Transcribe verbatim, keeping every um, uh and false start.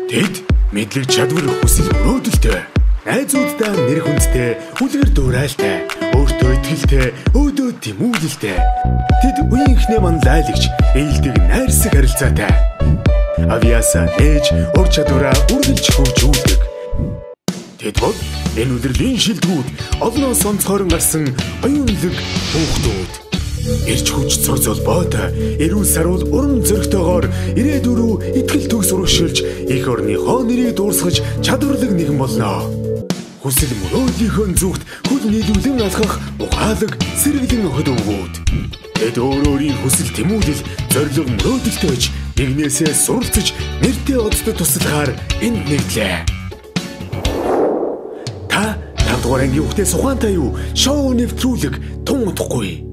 Тэд мэдлэг чадвар хүсэл мөрөөдөлтэй, найзуудтай нэр хүндтэй, үлгэр дуурайлтай, өөртөө итгэлтэй, өөдөө тэмүүлэлтэй. Тэд үеийнхнээ манлайлагч, ээлдэг найрсаг харилцаатай. Авьяасаа нээж ур чадвараа үргэлж хөгжүүлдэг. Тэд бол энэ үлрэлийн шилдэгүүд олноос онцгойрон гарсан оюунлаг хүүхдүүд. Ирж хүч цор золбоотой, эрүүл сарвал урам зоригтойгоор ирээдүй рүү итгэл төгс урагшилж, их орныхоо нэрийг дуурсгаж чадварлаг нэгэн болно. Хүсэл мөрөөдлийнхөө зүгт хөл нийлүүлэн алхах ухаалаг сэргэлэн хөдөвгүүд. Тэд өөр өөрийн хүсэл тэмүүлэл, зориг мөрөөдөлтөйж нэгнээсээ суралцж нэртэй одод туслахаар энд нэгдлээ. Та тавдугаар ангийн хүүхдээ сухантай юу? Шоу нэвтрүүлэг тун утахгүй.